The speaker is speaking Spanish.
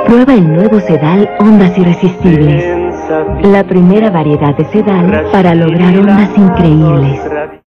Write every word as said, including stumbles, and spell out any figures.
Prueba el nuevo Sedal Ondas Irresistibles. La primera variedad de Sedal para lograr ondas increíbles.